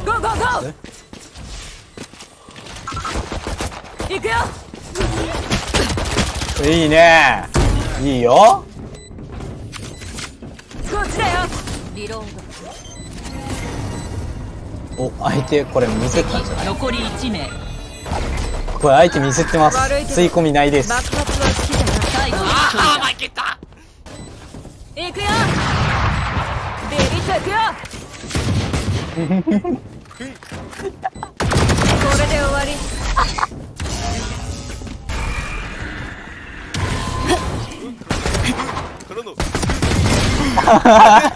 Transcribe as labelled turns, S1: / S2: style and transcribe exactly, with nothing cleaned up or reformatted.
S1: ゴーゴーゴー行くよ。
S2: いいね。いいよ。
S1: こっちだよ。リロー
S2: お、相手これミスったんじゃない？
S1: 残りいち名。
S2: これ相手ミスってます。吸い込みないです。
S1: 爆発は好きだな。最後の一人だ。ああ、負けた。行くよ。ビビッと行くよ。これで終わり。
S3: からの